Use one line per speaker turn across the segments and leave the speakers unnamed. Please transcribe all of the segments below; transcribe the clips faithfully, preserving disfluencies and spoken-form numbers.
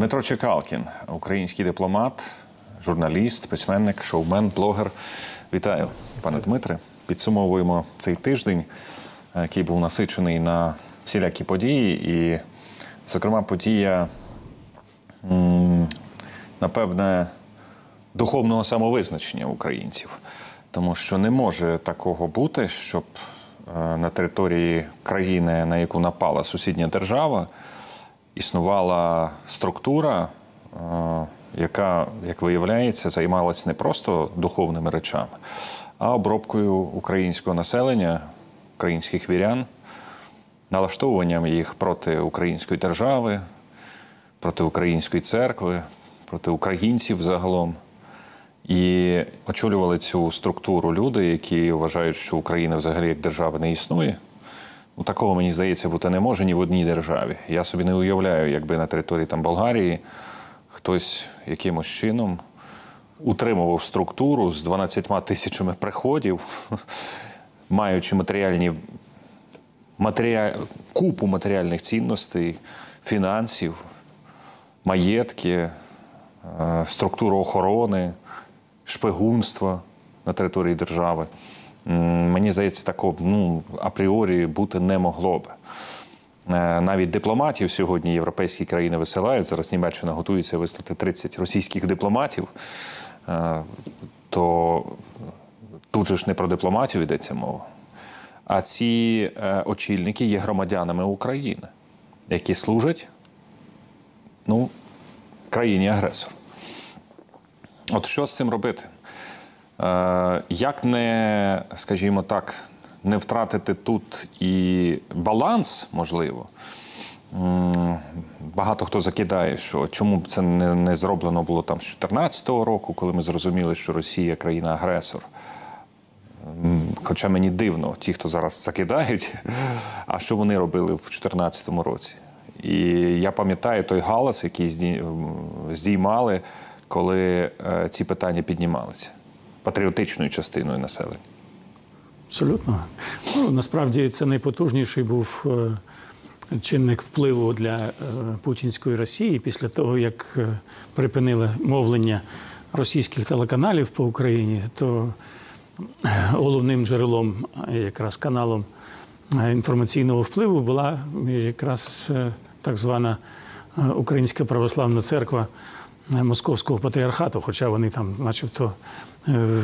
Дмитро Чекалкін, український дипломат, журналіст, письменник, шоумен, блогер. Вітаю, пане Дмитре. Підсумовуємо цей тиждень, який був насичений на всілякі події. І, зокрема, подія, напевне, духовного самовизначення українців. Тому що не може такого бути, щоб на території країни, на яку напала сусідня держава, існувала структура, яка, як виявляється, займалася не просто духовними речами, а обробкою українського населення, українських вірян, налаштовуванням їх проти української держави, проти української церкви, проти українців загалом. І очолювали цю структуру люди, які вважають, що Україна взагалі як держава не існує. Ну, такого, мені здається, бути не може ні в одній державі. Я собі не уявляю, якби на території там Болгарії хтось якимось чином утримував структуру з дванадцятьма тисячами приходів, маючи матеріальні, матеріаль, купу матеріальних цінностей, фінансів, маєтки, структуру охорони, шпигунства на території держави. Мені здається, такого ну, апріорі бути не могло б. Навіть дипломатів сьогодні європейські країни висилають. Зараз Німеччина готується вислати тридцять російських дипломатів. То тут же ж не про дипломатів йдеться мова. А ці очільники є громадянами України, які служать ну, країні-агресору. От що з цим робити? Е, як не, скажімо так, не втратити тут і баланс, можливо? М, багато хто закидає, що чому б це не, не зроблено було там з чотирнадцятого року, коли ми зрозуміли, що Росія країна-агресор. М, хоча мені дивно, ті, хто зараз закидають, а що вони робили в чотирнадцятому році? І я пам'ятаю той галас, який здіймали, коли е, ці питання піднімалися патріотичною частиною населення.
Абсолютно. Ну, насправді це найпотужніший був е, чинник впливу для е, путінської Росії після того, як е, припинили мовлення російських телеканалів по Україні, то е, головним джерелом, якраз каналом е, інформаційного впливу була якраз е, так звана е, Українська православна церква Московського патріархату, хоча вони там начебто е,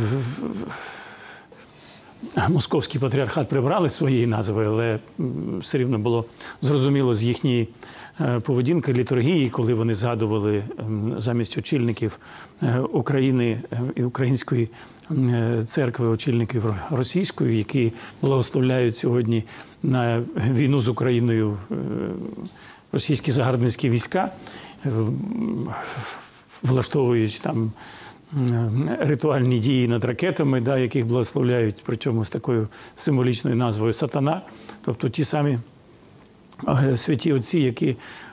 Московський патріархат прибрали своєї назви, але все рівно було зрозуміло з їхньої поведінки, літургії, коли вони згадували замість очільників України і української церкви, очільників російської, які благословляють сьогодні на війну з Україною російські загарбницькі війська, влаштовують там ритуальні дії над ракетами, да, яких благословляють, причому з такою символічною назвою «Сатана». Тобто ті самі святі отці, які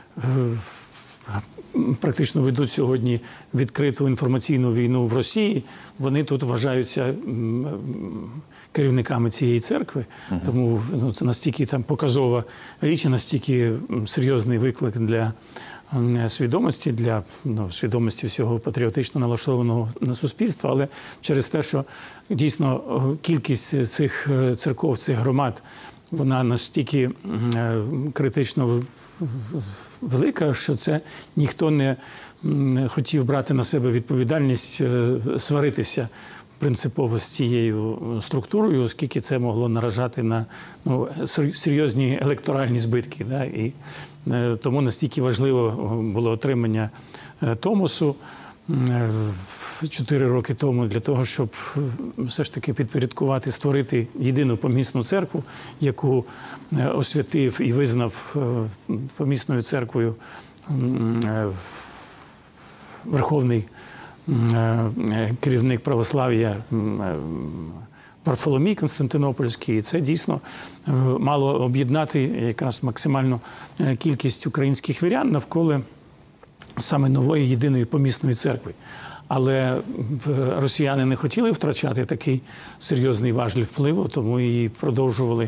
практично ведуть сьогодні відкриту інформаційну війну в Росії, вони тут вважаються керівниками цієї церкви. Uh-huh. Тому ну, це настільки там показова річ, настільки серйозний виклик для свідомості, для ну, свідомості всього патріотично налаштованого на суспільства, але через те, що дійсно кількість цих церков, цих громад, вона настільки критично велика, що це ніхто не хотів брати на себе відповідальність сваритися принципово з цією структурою, оскільки це могло наражати на ну, серйозні електоральні збитки. Да? І е, тому настільки важливо було отримання е, Томосу е, чотири роки тому для того, щоб все ж таки підпорядкувати, створити єдину помісну церкву, яку е, освятив і визнав е, помісною церквою е, Верховний керівник православ'я Варфоломій Константинопольський. І це дійсно мало об'єднати якраз максимальну кількість українських вірян навколо саме нової єдиної помісної церкви. Але росіяни не хотіли втрачати такий серйозний важіль впливу, тому і продовжували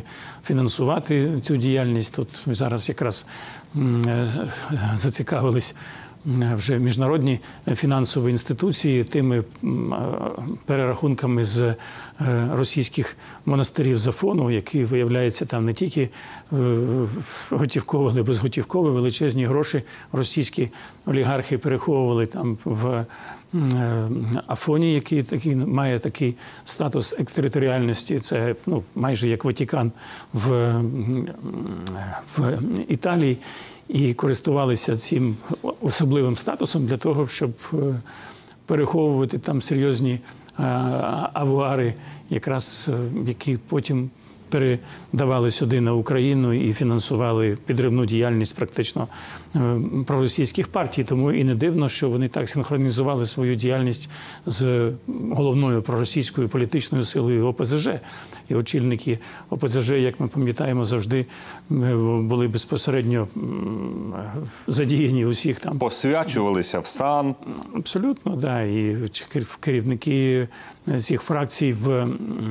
фінансувати цю діяльність. Тут ми зараз якраз зацікавились вже міжнародні фінансові інституції тими перерахунками з російських монастирів з Афону, які, виявляється, там не тільки готівкові, але безготівкові величезні гроші російські олігархи переховували там в Афоні, який такий, має такий статус екстериторіальності. Це ну, майже як Ватикан в, в Італії. І користувалися цим особливим статусом для того, щоб переховувати там серйозні авуари, якраз які потім передавали сюди на Україну і фінансували підривну діяльність практично проросійських партій. Тому і не дивно, що вони так синхронізували свою діяльність з головною проросійською політичною силою О Пе Зе Же. І очільники О Пе Зе Же, як ми пам'ятаємо, завжди були безпосередньо задіяні усіх там.
Посвячувалися в сан.
Абсолютно, так. Да. І керівники цих фракцій в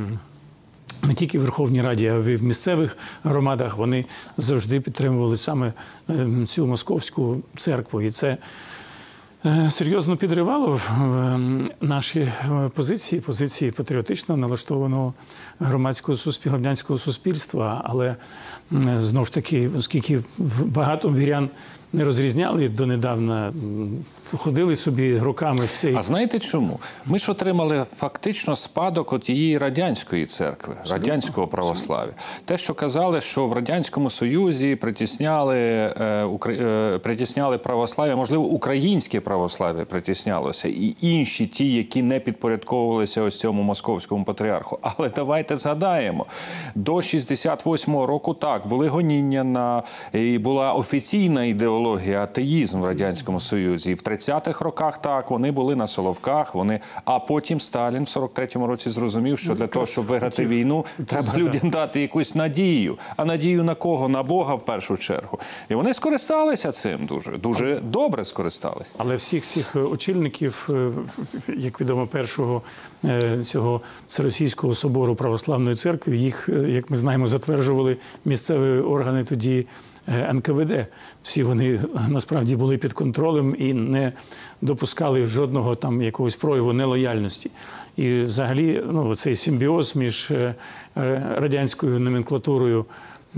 не тільки в Верховній Раді, а й в місцевих громадах вони завжди підтримували саме цю московську церкву. І це серйозно підривало наші позиції, позиції патріотично налаштованого громадського суспільства, громадянського суспільства. Але, знову ж таки, оскільки багато вірян не розрізняли донедавна, ходили собі роками в цей...
А знаєте чому? Ми ж отримали фактично спадок от тієї радянської церкви, абсолютно, радянського православ'я. Те, що казали, що в Радянському Союзі притісняли, е, укра... е, притісняли православ'я, можливо, українське православ'я притіснялося, і інші ті, які не підпорядковувалися ось цьому московському патріарху. Але давайте згадаємо, до шістдесят восьмого року так, були гоніння на... і була офіційна ідеологія, атеїзм в Радянському Союзі. І в тридцятих роках так, вони були на Соловках, вони... а потім Сталін в сорок третьому році зрозумів, що для того, щоб виграти війну, треба людям дати якусь надію. А надію на кого? На Бога в першу чергу. І вони скористалися цим дуже, дуже добре скористалися.
Але всіх цих очільників, як відомо, першого цього Всеросійського собору Православної церкви, їх, як ми знаємо, затверджували місцеві органи тоді Ен Ка Ве Де. Всі вони насправді були під контролем і не допускали жодного там якогось прояву нелояльності. І взагалі ну, цей симбіоз між радянською номенклатурою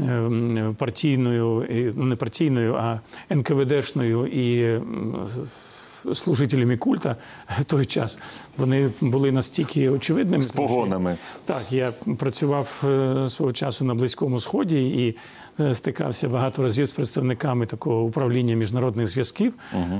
партійною, ну не партійною, а Ен Ка Ве Дешною і служителями культа в той час, вони були настільки очевидними.
З погонами.
Так, я працював свого часу на Близькому Сході і стикався багато разів з представниками такого управління міжнародних зв'язків угу.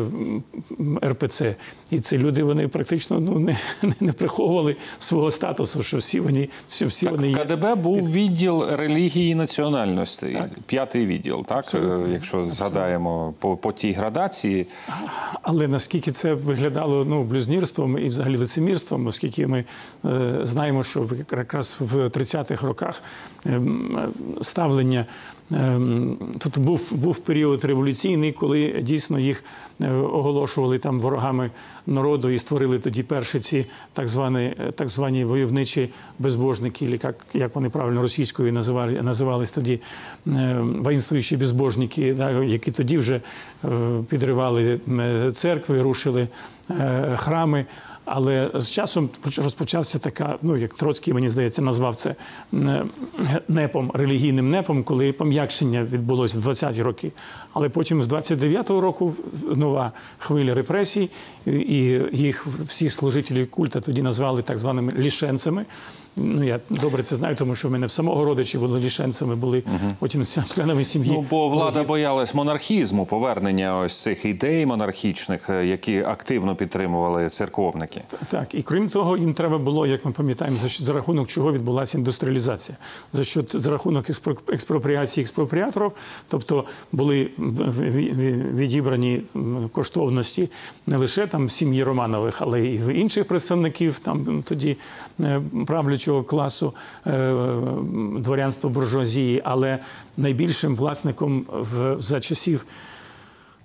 Ер Пе Це. І ці люди, вони практично ну, не, не приховували свого статусу, що всі вони, що всі
так,
вони
в Ка Де Бе був відділ релігії і національності, так. П'ятий відділ, так? Абсолютно. Якщо Абсолютно. Згадаємо по, по тій градації.
Але наскільки це виглядало ну, блюзнірством і взагалі лицемірством, оскільки ми е, знаємо, що якраз в тридцятих роках е, ставлення е, тут був, був період революційний, коли дійсно їх е, оголошували там ворогами народу і створили тоді перші ці так звані, так звані войовничі безбожники, або як, як вони правильно російською називали, називались тоді е, воїнствуючі безбожники, да, які тоді вже е, підривали церкви, рушили е, храми. Але з часом розпочався така, ну, як Троцький, мені здається, назвав це непом, релігійним непом, коли пом'якшення відбулося в двадцяті роки. Але потім з двадцять дев'ятого року нова хвиля репресій, і їх всіх служителів культа тоді назвали так званими лішенцями. Ну, я добре це знаю, тому що в мене в самого родичі були лішенцями, були угу. потім членами сім'ї.
Ну, бо влада боялась монархізму, повернення ось цих ідей монархічних, які активно підтримували церковники.
Так, і крім того, їм треба було, як ми пам'ятаємо, за, за рахунок чого відбулася індустріалізація. За, що, за рахунок експропріації експропріаторів, тобто були відібрані коштовності не лише там сім'ї Романових, але й інших представників там тоді правлячого класу, дворянства буржуазії, але найбільшим власником в, за часів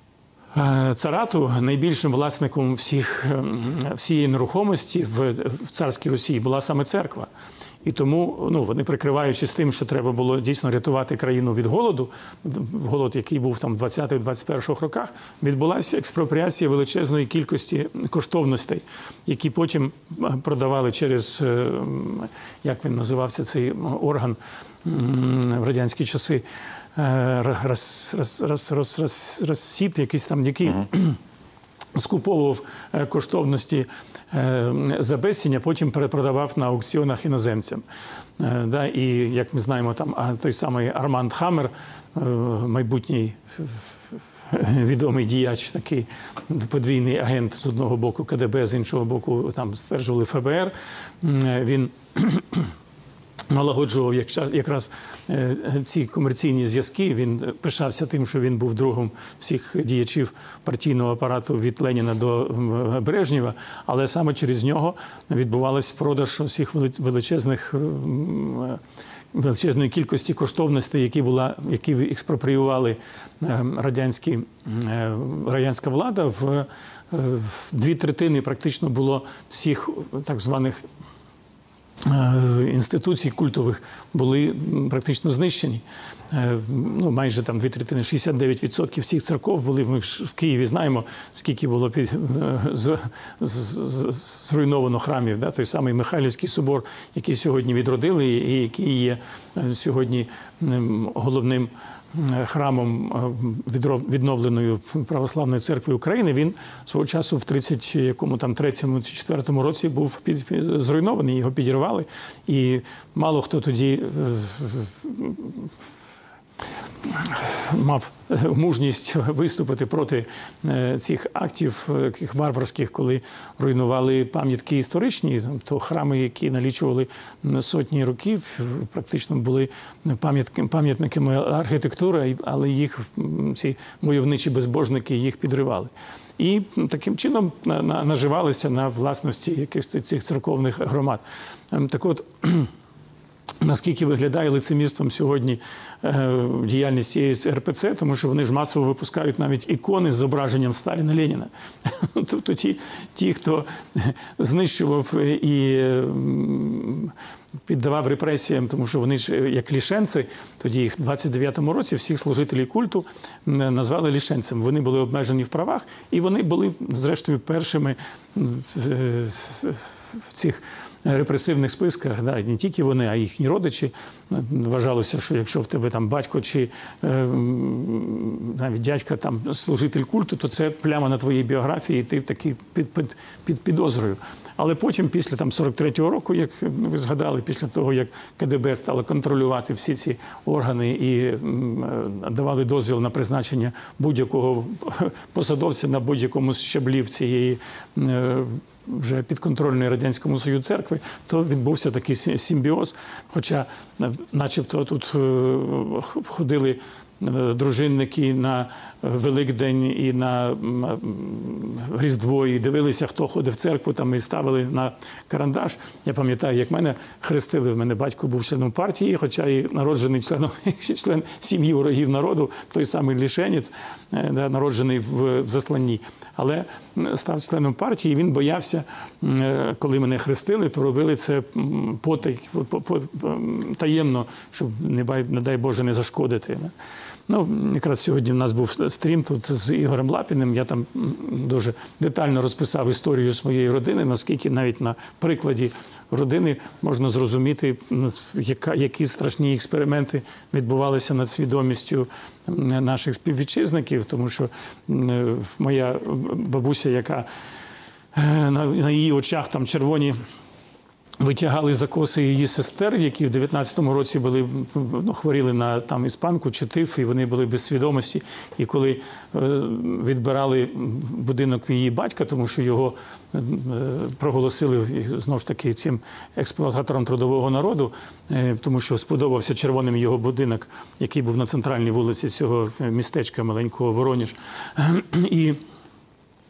царату найбільшим власником всіх, всієї нерухомості в, в царській Росії була саме церква. І тому ну, вони, прикриваючись тим, що треба було дійсно рятувати країну від голоду, голод, який був там в двадцятих-двадцять перших роках, відбулася експропріація величезної кількості коштовностей, які потім продавали через, як він називався, цей орган в радянські часи, роз, роз, роз, роз, роз, розсіп, якийсь там, який uh-huh. скуповував коштовності за безцінь, а потім перепродавав на аукціонах іноземцям. Да, і, як ми знаємо, там той самий Арманд Хаммер, майбутній відомий діяч, такий подвійний агент, з одного боку ка де бе, з іншого боку, там стверджували еф бе ер, він налагоджував якраз ці комерційні зв'язки. Він пишався тим, що він був другом всіх діячів партійного апарату від Леніна до Брежнєва, але саме через нього відбувався продаж усіх величезних величезної кількості коштовностей, які була, які експропріювали радянські, радянська влада. В, в дві третини практично було всіх так званих інституцій культових були практично знищені. Ну, майже там дві третини, шістдесят дев'ять відсотків всіх церков були. Ми ж в Києві знаємо, скільки було під, з, з, з, зруйновано храмів. Да? Той самий Михайлівський собор, який сьогодні відродили і який є сьогодні головним храмом відновленої Православної церкви України, він свого часу в тридцять третьому чи четвертому році був під, під, зруйнований, його підірвали. І мало хто тоді мав мужність виступити проти цих актів таких варварських, коли руйнували пам'ятки історичні, то храми, які налічували сотні років, практично були пам'ятниками архітектури, але їх, ці войовничі безбожники, їх підривали. І таким чином наживалися на власності якихось цих церковних громад. Так от, наскільки виглядає лицемірством сьогодні е, діяльність цієї ер пе це, тому що вони ж масово випускають навіть ікони з зображенням Сталіна, Леніна. Тобто ті, ті, хто знищував і е, піддавав репресіям, тому що вони ж як лішенці, тоді їх в двадцять дев'ятому році всіх служителів культу назвали лішенцем. Вони були обмежені в правах, і вони були, зрештою, першими в цих репресивних списках, да, не тільки вони, а їхні родичі. Вважалося, що якщо в тебе там батько чи е, навіть дядька там служитель культу, то це пляма на твоїй біографії, і ти такий під, під, під підозрою. Але потім, після там сорок третього року, як ви згадали, після того, як ка де бе стало контролювати всі ці органи і е, давали дозвіл на призначення будь-якого посадовця на будь-якому з щаблів цієї е, вже підконтрольної Радянському Союзу церкви, то відбувся такий симбіоз. Хоча начебто тут ходили дружинники на Великдень і на Різдво, і дивилися, хто ходить в церкву, там і ставили на карандаш. Я пам'ятаю, як мене хрестили. В мене батько був членом партії, хоча і народжений членом, член сім'ї ворогів народу, той самий лішенець, народжений в, в засланні. Але став членом партії, і він боявся, коли мене хрестили, то робили це потай, таємно, щоб, не дай Боже, не зашкодити. Ну, якраз сьогодні в нас був стрім тут з Ігорем Лапіним. Я там дуже детально розписав історію своєї родини, наскільки навіть на прикладі родини можна зрозуміти, які страшні експерименти відбувалися над свідомістю наших співвітчизників. Тому що моя бабуся, яка на її очах там червоні витягали за коси її сестер, які в дев'ятнадцятому році були, ну, хворіли на там іспанку чи тиф, і вони були без свідомості. І коли е, відбирали будинок в її батька, тому що його е, проголосили, знову ж таки, цим експлуататором трудового народу, е, тому що сподобався червоним його будинок, який був на центральній вулиці цього містечка маленького Вороніж. І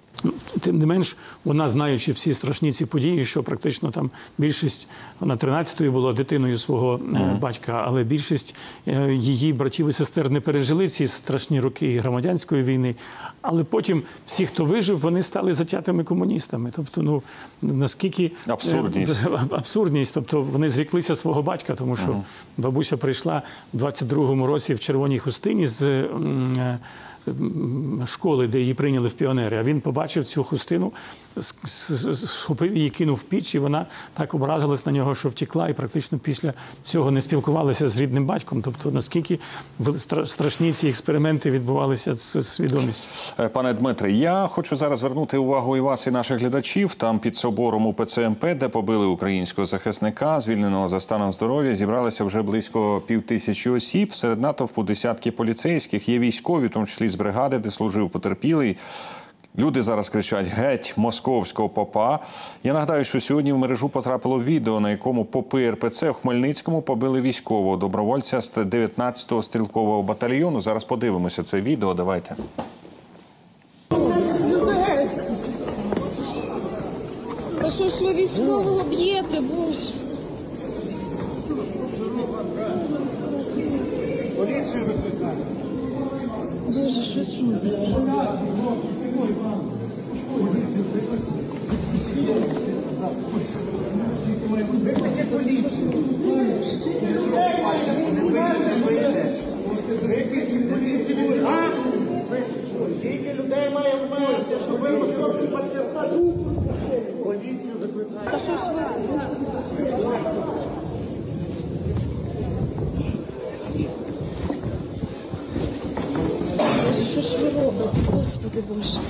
Тим не менш, вона, знаючи всі страшні ці події, що практично там більшість, вона тринадцятою була дитиною свого mm-hmm. батька, але більшість її братів і сестер не пережили ці страшні роки громадянської війни. Але потім всі, хто вижив, вони стали затятими комуністами. Тобто, ну, наскільки...
Абсурдність.
Абсурдність. Тобто, вони зріклися свого батька, тому що mm-hmm. бабуся прийшла в двадцять другому році в червоній хустині з школи, де її прийняли в піонери, а він побачив цю хустину, схопив її, кинув в піч, і вона так образилась на нього, що втекла, і практично після цього не спілкувалася з рідним батьком. Тобто, наскільки страшні ці експерименти відбувалися з свідомістю.
Пане Дмитре, я хочу зараз звернути увагу і вас, і наших глядачів. Там під собором у Пе Це Ем Пе, де побили українського захисника, звільненого за станом здоров'я, зібралися вже близько півтисячі осіб. Серед натовпу десятки поліцейських, є військові, в тому числі з бригади, де служив потерпілий. Люди зараз кричать «Геть московського попа». Я нагадаю, що сьогодні в мережу потрапило відео, на якому попи Ер Пе Це в Хмельницькому побили військового добровольця з дев'ятнадцятого стрілкового батальйону. Зараз подивимося це відео. Давайте.
Та що ж ви військового б'єте, боже?
Поліцію викликають.
Боже, щось робиться.
Скільки людей має вмерти, щоб ви московські патріархати? Поліцію викликають.
Та що ж ви? Боже, що ж ви робите? Господи Боже.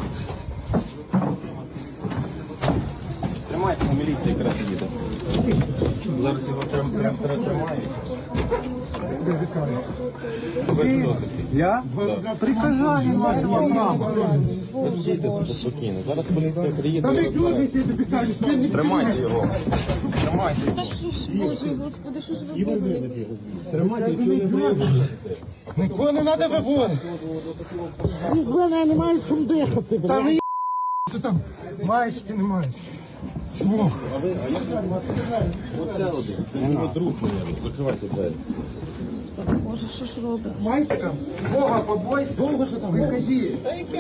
Тримайте, на міліції якраз їде. Зараз його прям прям тримають.
Я? Приказання маю вам.
Стійте спокійно. Зараз поліція приїде.
Та ви люди сидите, кажуть,
Тримайте його. Тримайте.
Та що ж, Боже, Господи, що ж ви робите?
Тримайте, нічого не виводите.
нікого не треба виводити. Головне, я не маю чим дихати. Та не ти там маєш чи не маєш. Чому?
Оце один. Це його друг, мабуть. Закривайте двері.
Господи Боже, що ж робиться?
Маєте там? Бога побойся. Бога що там? Выходи.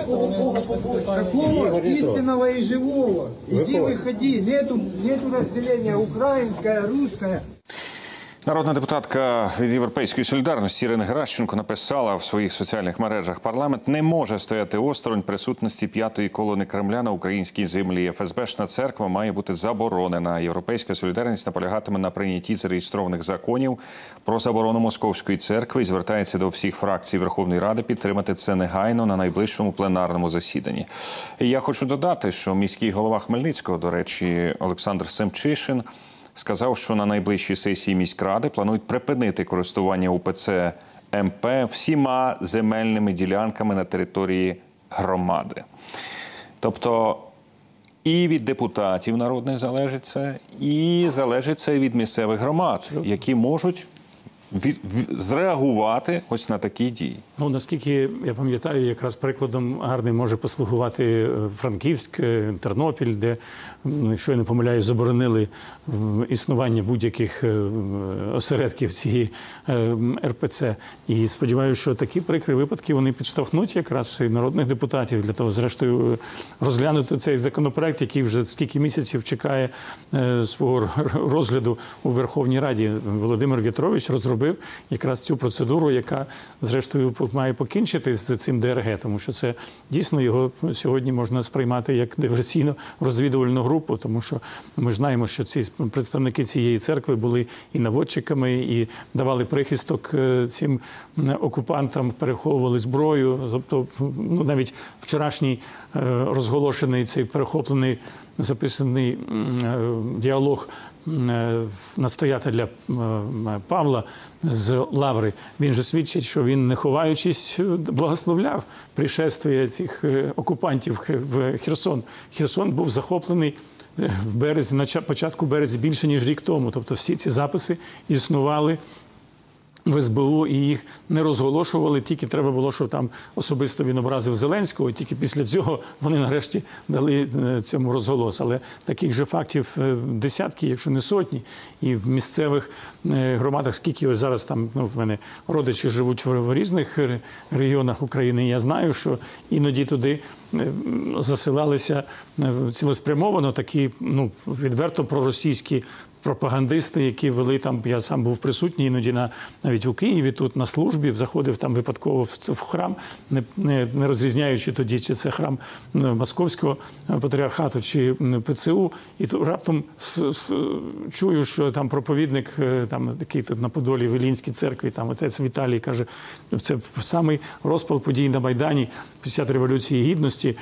Такого истинного и живого. Иди, выходи. Нету, нету разделения украинское, русское.
Народна депутатка від «Європейської солідарності» Ірина Геращенко написала в своїх соціальних мережах: «Парламент не може стояти осторонь присутності п'ятої колони Кремля на українській землі. Еф Ес Бешна церква має бути заборонена. Європейська солідарність наполягатиме на прийнятті зареєстрованих законів про заборону московської церкви і звертається до всіх фракцій Верховної Ради підтримати це негайно на найближчому пленарному засіданні». І я хочу додати, що міський голова Хмельницького, до речі, Олександр Семчишин, сказав, що на найближчій сесії міськради планують припинити користування У Пе Це Ем Пе всіма земельними ділянками на території громади. Тобто і від депутатів народних залежить це, і залежить це від місцевих громад, які можуть від, від, зреагувати ось на такі дії.
Ну, наскільки я пам'ятаю, якраз прикладом гарним може послугувати Франківськ, Тернопіль, де, якщо я не помиляюсь, заборонили існування будь-яких осередків цієї Ер Пе Це. І сподіваюся, що такі прикрі випадки вони підштовхнуть якраз і народних депутатів для того, зрештою, розглянути цей законопроект, який вже скільки місяців чекає свого розгляду у Верховній Раді. Володимир В'ятрович розробив якраз цю процедуру, яка, зрештою, має покінчити з цим Де Ер Ге, тому що це дійсно його сьогодні можна сприймати як диверсійно-розвідувальну групу, тому що ми ж знаємо, що ці представники цієї церкви були і наводчиками, і давали прихисток цим окупантам, переховували зброю. Тобто, ну, навіть вчорашній розголошений цей перехоплений, записаний діалог настоятеля Павла з Лаври, він же свідчить, що він, не ховаючись, благословляв пришествие цих окупантів в Херсон. Херсон був захоплений в березні, на початку березня, більше ніж рік тому. Тобто всі ці записи існували в ес бе у і їх не розголошували, тільки треба було, щоб там особисто він образив Зеленського, і тільки після цього вони нарешті дали цьому розголос. Але таких же фактів десятки, якщо не сотні, і в місцевих громадах, скільки ось зараз там, ну, в мене родичі живуть в різних регіонах України, і я знаю, що іноді туди засилалися цілеспрямовано такі, ну, відверто проросійські пропагандисти, які вели там, я сам був присутній іноді на, навіть у Києві, тут на службі, заходив там випадково в, в храм, не, не, не розрізняючи тоді, чи це храм Московського патріархату, чи пе це у, і тут раптом с, с, чую, що там проповідник, там такий тут на Подолі, в Іллінській церкві, там отець Віталій каже, це в самий розпал подій на Майдані після Революції Гідності,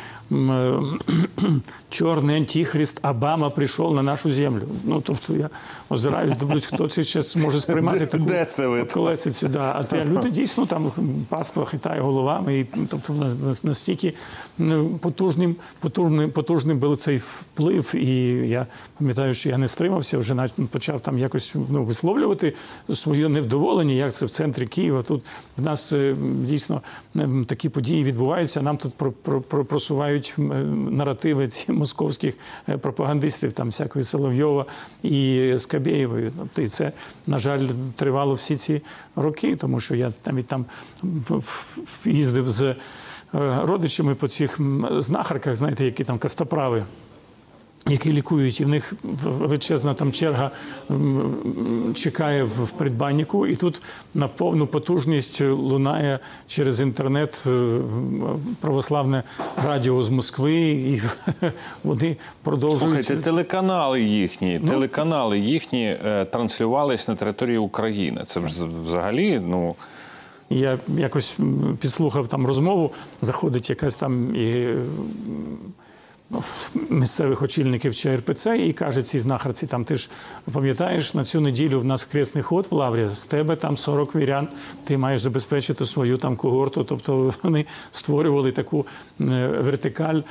чорний антихрист Обама прийшов на нашу землю. Ну, тобто я озираюсь, дивлюсь, хто це зараз може сприймати таку
Де це ви?
колесицю. Да. А те люди дійсно там паства хитає головами, і тобто настільки потужним, потужним, потужним був цей вплив. І я пам'ятаю, що я не стримався, вже почав там якось, ну, висловлювати своє невдоволення, як це в центрі Києва. Тут в нас дійсно такі події відбуваються, нам тут просувають наративи ці московських пропагандистів, там всякої Соловйова і Скабєєвої. Тобто, і це, на жаль, тривало всі ці роки, тому що я навіть там їздив з родичами по цих знахарках, знаєте, які там костоправи, які лікують, і в них величезна там черга чекає в предбаннику, і тут на повну потужність лунає через інтернет православне радіо з Москви, і вони продовжують...
Слухайте, телеканали їхні, ну, телеканали їхні е, транслювались на території України. Це взагалі, ну...
Я якось підслухав там розмову, заходить якась там і... місцевих очільників Че Ер Пе Це і каже цій знахарці, там, ти ж пам'ятаєш, на цю неділю в нас хресний ход в Лаврі, з тебе там сорок вірян, ти маєш забезпечити свою там когорту. Тобто вони створювали таку вертикаль,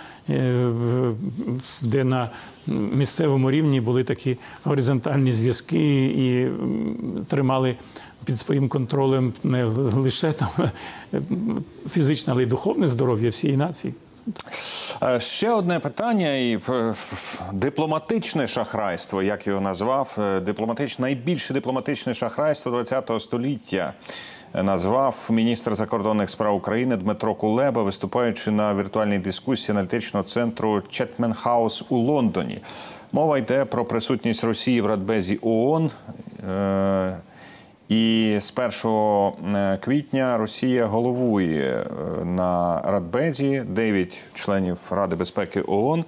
де на місцевому рівні були такі горизонтальні зв'язки і тримали під своїм контролем не лише там фізичне, але й духовне здоров'я всієї нації.
Ще одне питання, і дипломатичне шахрайство, як його назвав, дипломатичне, найбільше дипломатичне шахрайство ХХ століття назвав міністр закордонних справ України Дмитро Кулеба, виступаючи на віртуальній дискусії аналітичного центру Четмен Хаус у Лондоні. Мова йде про присутність Росії в Радбезі ООН. І з першого квітня Росія головує на Радбезі, дев'ять членів Ради безпеки ООН.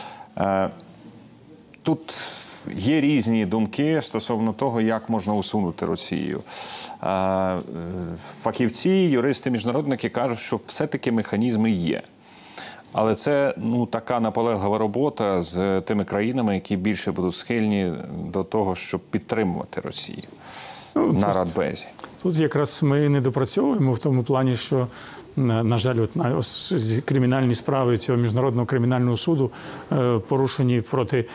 Тут є різні думки стосовно того, як можна усунути Росію. Фахівці, юристи, міжнародники кажуть, що все-таки механізми є. Але це, ну, така наполеглива робота з тими країнами, які більше будуть схильні до того, щоб підтримувати Росію. На Радбезі.
Тут якраз ми не допрацьовуємо в тому плані, що, на жаль, от на кримінальні справи цього Міжнародного кримінального суду порушені проти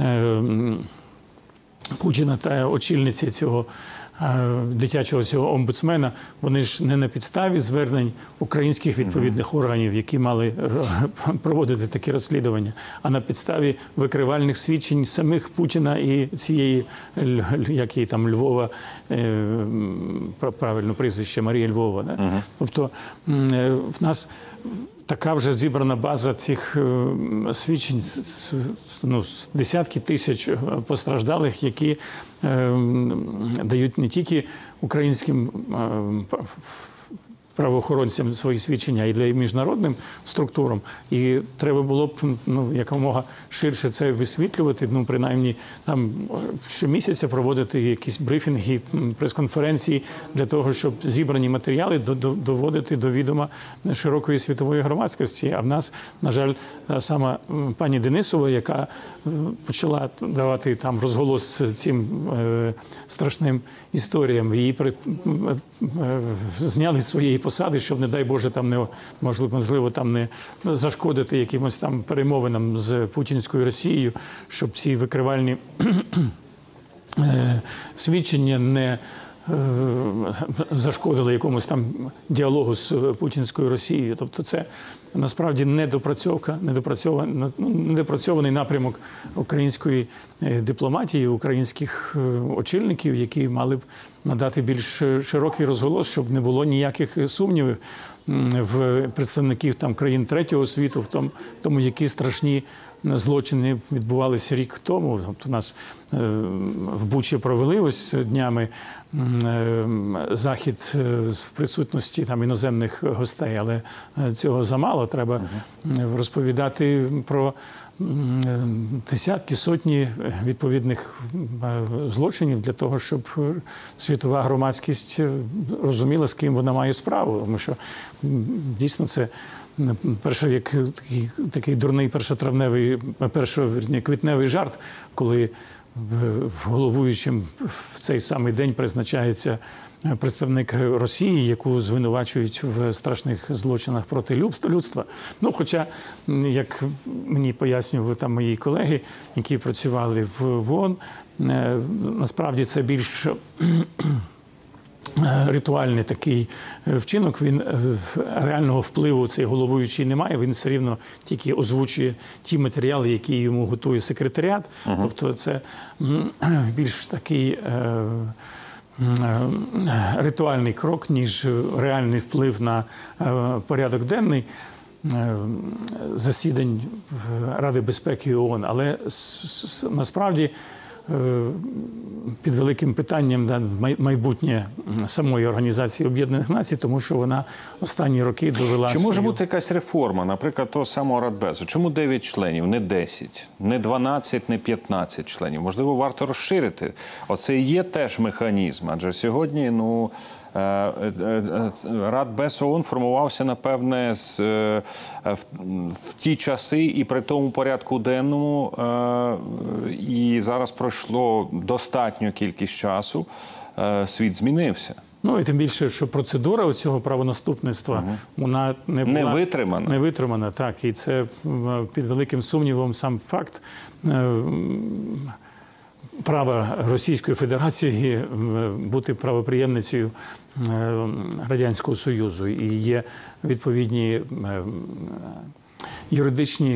Путіна та очільниці цього дитячого цього омбудсмена, вони ж не на підставі звернень українських відповідних органів, які мали проводити такі розслідування, а на підставі викривальних свідчень самих Путіна і цієї, як її там, Львова, правильно прізвище, Марія Львова. Да? Uh-huh. Тобто в нас така вже зібрана база цих свідчень, ну, десятки тисяч постраждалих, які е, дають не тільки українським е, правоохоронцям свої свідчення, і для міжнародним структурам. І треба було б, ну, якомога ширше це висвітлювати, ну, принаймні там щомісяця проводити якісь брифінги, прес-конференції для того, щоб зібрані матеріали доводити до відома широкої світової громадськості. А в нас, на жаль, сама пані Денисова, яка почала давати там розголос цим е, страшним історіям, її при, е, зняли з своєї посади, щоб, не дай Боже, там не, можливо, можливо, там не зашкодити якимось там перемовинам з путінською Росією, щоб ці викривальні е, свідчення не зашкодили якомусь там діалогу з путінською Росією. Тобто це насправді недопрацьовка, недопрацьований, недопрацьований напрямок української дипломатії, українських очільників, які мали б надати більш широкий розголос, щоб не було ніяких сумнівів в представників там країн третього світу, в тому, в тому які страшні злочини відбувалися рік тому. Тобто у нас в Бучі провели ось днями захід в присутності там іноземних гостей, але цього замало. Треба uh-huh. розповідати про десятки, сотні відповідних злочинів для того, щоб світова громадськість розуміла, з ким вона має справу. Тому що дійсно це перше, як такий, такий дурний першотравневий, першоквітневий жарт, коли в головуючим в цей самий день призначається представник Росії, яку звинувачують в страшних злочинах проти людства. Ну, хоча, як мені пояснювали там мої колеги, які працювали в ООН, насправді це більш ритуальний такий вчинок, він реального впливу цей головуючий не має, він все рівно тільки озвучує ті матеріали, які йому готує секретаріат. Uh-huh. Тобто це більш такий ритуальний крок, ніж реальний вплив на порядок денний засідань Ради безпеки ООН. Але насправді під великим питанням да, майбутнє самої Організації Об'єднаних Націй, тому що вона останні роки довела
Чи може
свою...
бути якась реформа, наприклад, того самого Радбезу? Чому дев'ять членів, не десять, не дванадцять, не п'ятнадцять членів? Можливо, варто розширити. Оце і є теж механізм, адже сьогодні, ну, Радбез ООН формувався, напевне, з, в, в ті часи і при тому порядку денному, і зараз пройшло достатню кількість часу, світ змінився.
Ну, і тим більше, що процедура цього правонаступництва, угу. вона не була...
Не витримана.
Не витримана, так. І це під великим сумнівом сам факт права Російської Федерації бути правоприємницею Радянського Союзу. І є відповідні юридичні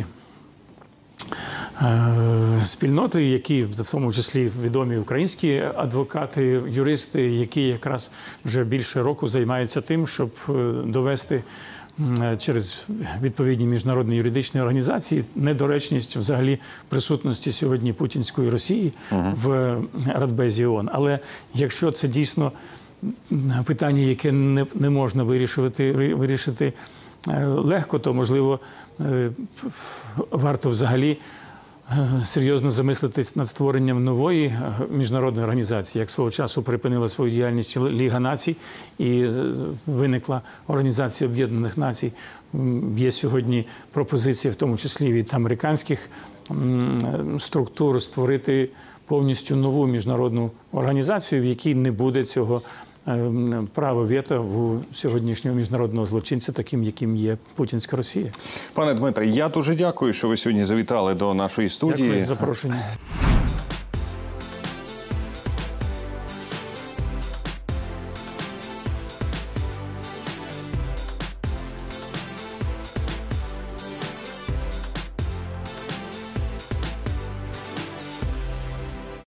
спільноти, які, в тому числі відомі українські адвокати, юристи, які якраз вже більше року займаються тим, щоб довести через відповідні міжнародні юридичні організації недоречність взагалі присутності сьогодні путінської Росії uh-huh. в Радбезі ООН. Але якщо це дійсно питання, яке не, не можна вирішувати, вирішити легко, то, можливо, варто взагалі серйозно замислитись над створенням нової міжнародної організації, як свого часу припинила свою діяльність Ліга націй і виникла Організація Об'єднаних Націй. Є сьогодні пропозиція, в тому числі від американських структур, створити повністю нову міжнародну організацію, в якій не буде цього право вето в сьогоднішнього міжнародного злочинця, таким, яким є путінська Росія.
Пане Дмитре, я дуже дякую, що ви сьогодні завітали до нашої студії.
Дякую за запрошення.